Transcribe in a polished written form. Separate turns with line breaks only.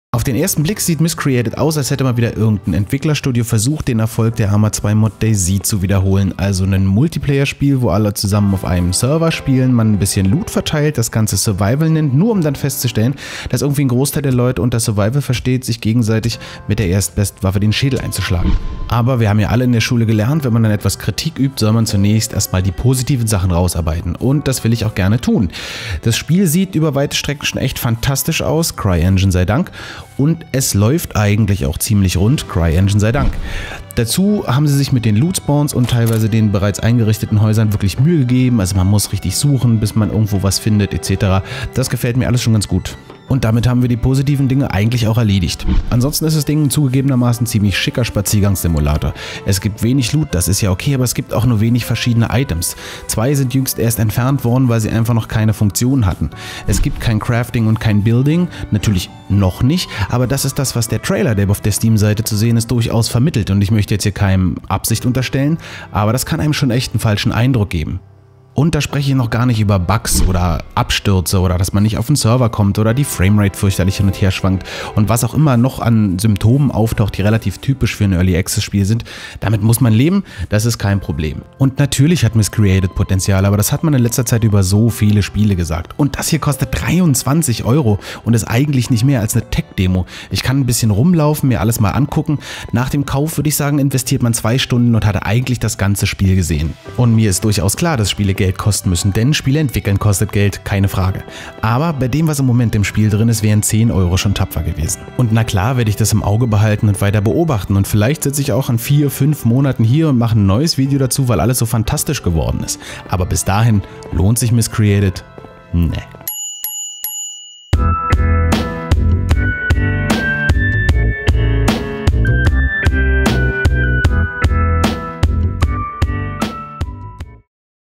Auf den ersten Blick sieht Miscreated aus, als hätte mal wieder irgendein Entwicklerstudio versucht, den Erfolg der Arma 2 Mod DayZ zu wiederholen. Also ein Multiplayer-Spiel, wo alle zusammen auf einem Server spielen, man ein bisschen Loot verteilt, das Ganze Survival nennt, nur um dann festzustellen, dass irgendwie ein Großteil der Leute unter Survival versteht, sich gegenseitig mit der Erstbestwaffe den Schädel einzuschlagen. Aber wir haben ja alle in der Schule gelernt, wenn man dann etwas Kritik übt, soll man zunächst erstmal die positiven Sachen rausarbeiten. Und das will ich auch gerne tun. Das Spiel sieht über weite Strecken schon echt fantastisch aus, CryEngine sei Dank. Und es läuft eigentlich auch ziemlich rund, CryEngine sei Dank. Dazu haben sie sich mit den Loot-Spawns und teilweise den bereits eingerichteten Häusern wirklich Mühe gegeben. Also man muss richtig suchen, bis man irgendwo was findet etc. Das gefällt mir alles schon ganz gut. Und damit haben wir die positiven Dinge eigentlich auch erledigt. Ansonsten ist das Ding zugegebenermaßen ziemlich schicker Spaziergangssimulator. Es gibt wenig Loot, das ist ja okay, aber es gibt auch nur wenig verschiedene Items. 2 sind jüngst erst entfernt worden, weil sie einfach noch keine Funktion hatten. Es gibt kein Crafting und kein Building, natürlich noch nicht, aber das ist das, was der Trailer, der auf der Steam-Seite zu sehen ist, durchaus vermittelt. Und ich möchte jetzt hier keinem Absicht unterstellen, aber das kann einem schon echt einen falschen Eindruck geben. Und da spreche ich noch gar nicht über Bugs oder Abstürze oder dass man nicht auf den Server kommt oder die Framerate fürchterlich hin und her schwankt und was auch immer noch an Symptomen auftaucht, die relativ typisch für ein Early Access Spiel sind. Damit muss man leben, das ist kein Problem. Und natürlich hat Miscreated Potenzial, aber das hat man in letzter Zeit über so viele Spiele gesagt. Und das hier kostet 23 € und ist eigentlich nicht mehr als eine Tech-Demo. Ich kann ein bisschen rumlaufen, mir alles mal angucken. Nach dem Kauf würde ich sagen, investiert man 2 Stunden und hatte eigentlich das ganze Spiel gesehen. Und mir ist durchaus klar, dass Spiele Geld kosten müssen, denn Spiele entwickeln kostet Geld, keine Frage. Aber bei dem, was im Moment im Spiel drin ist, wären 10 € schon tapfer gewesen. Und na klar werde ich das im Auge behalten und weiter beobachten und vielleicht sitze ich auch in 4-5 Monaten hier und mache ein neues Video dazu, weil alles so fantastisch geworden ist. Aber bis dahin lohnt sich Miscreated? Nee.